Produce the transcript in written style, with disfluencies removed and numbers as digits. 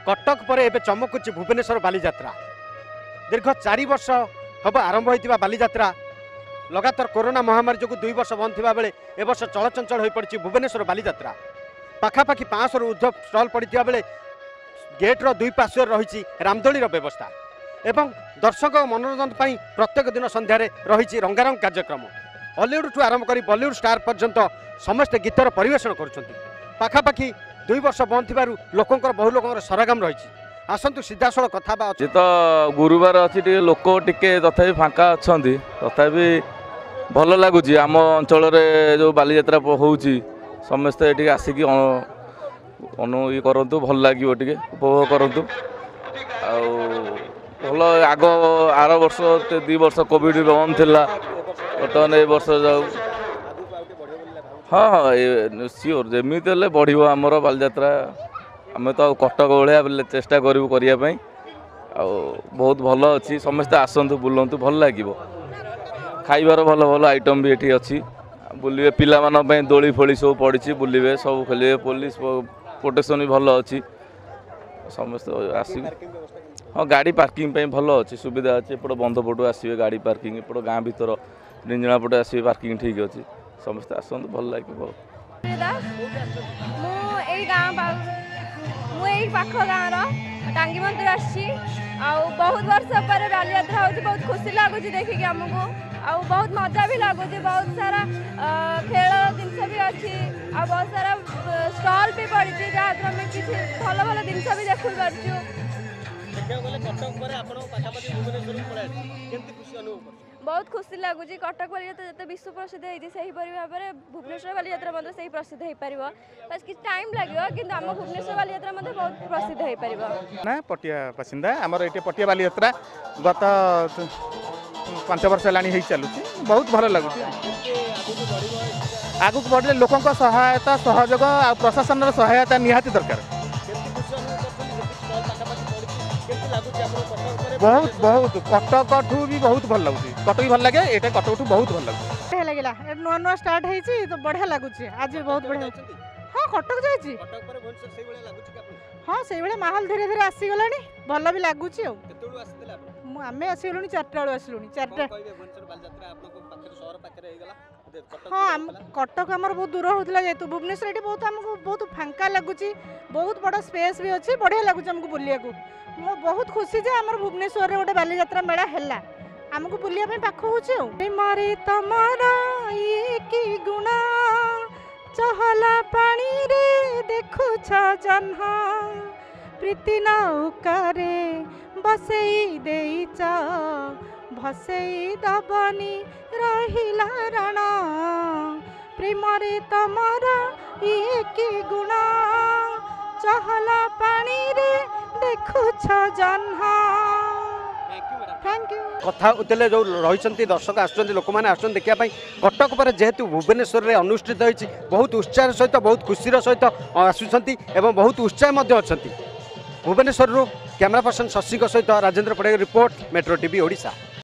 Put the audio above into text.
कटक पर एवं चमकुची भुवनेश्वर बालीजात्रा दीर्घ 4 वर्ष हम आरंभ होता बालीजात्रा लगातार कोरोना महामारी जो 2 वर्ष बंद थी बेले ए वर्ष चलचंचल हो पड़ी भुवनेश्वर बालीजात्रा पाखापाखि 500 ऊर्ध्व स्टल पड़ता बेले गेट्र दुई पार्श्व रही रामदोली व्यवस्था एवं दर्शक मनोरंजन पर प्रत्येक दिन संध्यार रही रंगारंग कार्यक्रम हॉलीवुड ठू आरंभ कर बॉलीवुड स्टार पर्यंत समस्ते गीतर परिवेषण करुँपाखापाखि 2 वर्ष बंद थी लोकंर बहु लोकर सरगम रही आसतु सीधासल कथा तो गुरुवार अच्छी लोक टिके तथा फाँका अच्छा तथा भल लगुच आम अंचल जो बालीजात्रा होची समस्ते ये आसिक ये करूँ भल लगे टे उपभोग करूँ भल आग आर वर्ष 2 वर्ष कोविड बंद थी बर्तमान ए वर्ष जाऊ हाँ हाँ सियोर जमी बढ़ आमर बालीजात्रा आम तो कटक भाया चेष्टा करूँ करने बहुत भल अच्छी समस्ते आसतु बुलतु भल लगे खाइबार भल भल आइटम भी ये अच्छी बुलिए पिला दोली फोली सब पड़ी बुलिए सब खेलिए पुलिस प्रोटेक्शन भी भल अच्छी समस्ते आसिक हाँ गाड़ी पार्किंग भल अच्छी सुविधा अच्छी एपट बंध पटू आसवे गाड़ी पार्किंग एपट गाँ भर निंजना पटे आसवे पार्किंग ठीक अच्छी समस्ते आसतु भल लगे पाख गाँव टांगी मंदिर बहुत वर्ष पर बालीजात्रा हो बहुत खुशी लगुच देखिक आमको बहुत मजा भी लगुच बहुत सारा खेल जिनस भी अच्छी बहुत सारा स्टॉल भी पड़ी जहाँ आम किसी भल भल जिनस भी देख पार्चु बहुत खुशी लगुच कटक बालीजात्रा जिते विश्व प्रसिद्ध होती भाव में भुवनेश्वर बालीजात्रा से प्रसिद्ध हो पार बस कि टाइम लगे कि आम भुवनेश्वर बालीजात्रा बहुत प्रसिद्ध हो पार ना पटिया बासिंदा आमर ये पटिया बालीजात्रा गत 5 वर्ष है चलुँ बहुत भल लगुच आगु बढ़े लोकों सहायता सहयोग आ प्रशासन सहायता निहाती दरकार बहुत बहुत कटक ठू भी बहुत भल लगुच कटक भी भल लगे ये कटक ठू बहुत भल लगे लगे नुआ नुआ स्टार्ट होती तो बढ़िया लगुच आज बहुत बढ़िया हाँ कटक जाइए हाँ से माहौल धीरे धीरे आसीगला भल भी लगुच आम आसगलु 4टा बेलू आसलु 4टा हाँ कटक आमर बहुत दूर होता जेहतु भुवनेश्वर ये बहुत आमको बहुत फांका लगुच बहुत बड़ा स्पेस भी अच्छी बढ़िया लगुच आमको बुलिया मो बहुत खुशी जे आमर भुवनेश्वर रे गोटे बालीजात्रा मेला हैला आमको बुलिया पे पाख होचे मारे तमारा ये की गुणा चहला पानी रे देखु छ जन्हा प्रीति नौकारे बसई देइच भसई दबनी रहिला रण प्रेम रे तमारा ये की गुणा चहला पानी रे देखु छ जन्हा थैंक यू कथा उतले जो रही दर्शक आसुँच लोक मैंने आस देखापी कटक पर जेहेतु भुवनेश्वर में अनुष्ठित होती बहुत उत्साह सहित बहुत खुशी सहित आसुँच बहुत उत्साह अच्छा भुवनेश्वर कैमरा पर्सन शशि सहित राजेंद्र पड़े रिपोर्ट मेट्रो टीवी ओडिशा।